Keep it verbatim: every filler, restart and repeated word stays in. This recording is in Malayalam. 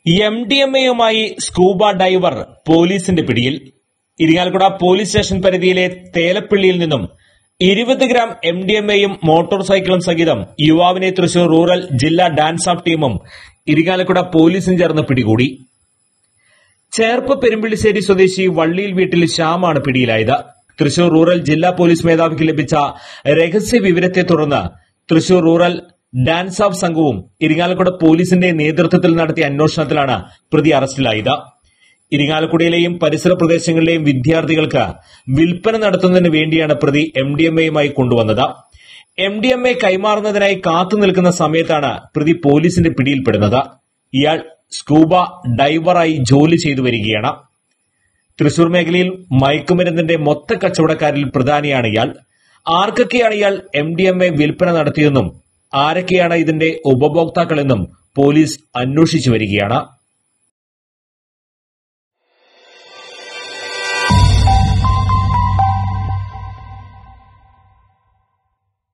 എം ഡി എം എയുമായി സ്കൂബ ഡൈവർ പോലീസിന്റെ പിടിയിൽ. ഇരിങ്ങാലക്കുട പോലീസ് സ്റ്റേഷൻ പരിധിയിലെ തേലപ്പിള്ളിയിൽ നിന്നും ഇരുപത് ഗ്രാം എം ഡി എം എയും മോട്ടോർ സൈക്കിളും സഹിതം യുവാവിനെ തൃശൂർ റൂറൽ ജില്ലാ ഡാൻസ് ഓഫ് ടീമും ഇരിങ്ങാലക്കുട പോലീസും ചേർന്ന് പിടികൂടി. ചേർപ്പ് പെരുമ്പിള്ളിശ്ശേരി സ്വദേശി വള്ളിയിൽ വീട്ടിൽ ശ്യാമാണ് പിടിയിലായത്. തൃശൂർ റൂറൽ ജില്ലാ പോലീസ് മേധാവിക്ക് ലഭിച്ച രഹസ്യ വിവരത്തെ തുടർന്ന് തൃശൂർ റൂറൽ ഡാൻസ് ഓഫ് സംഘവും ഇരിങ്ങാലക്കുട പോലീസിന്റെ നേതൃത്വത്തിൽ നടത്തിയ അന്വേഷണത്തിലാണ് പ്രതി അറസ്റ്റിലായത്. ഇരിങ്ങാലക്കുടയിലെയും പരിസര പ്രദേശങ്ങളിലെയും വിദ്യാർത്ഥികൾക്ക് വിൽപ്പന നടത്തുന്നതിന് വേണ്ടിയാണ് പ്രതി എം ഡി എം എയുമായി കൊണ്ടുവന്നത്. എം ഡി എം എ കൈമാറുന്നതിനായി കാത്തുനിൽക്കുന്ന സമയത്താണ് പ്രതി പോലീസിന്റെ പിടിയിൽപ്പെടുന്നത്. ഇയാൾ സ്കൂബ ഡൈവറായി ജോലി ചെയ്തു വരികയാണ്. തൃശൂർ മേഖലയിൽ മയക്കുമരുന്നിന്റെ മൊത്ത കച്ചവടക്കാരിൽ പ്രധാനിയാണ് ഇയാൾ. ആർക്കൊക്കെയാണ് ഇയാൾ എം ഡി എം എ വിൽപ്പന നടത്തിയതെന്നും ആരൊക്കെയാണ് ഇതിന്റെ ഉപഭോക്താക്കളെന്നും പോലീസ് അന്വേഷിച്ചു വരികയാണ്.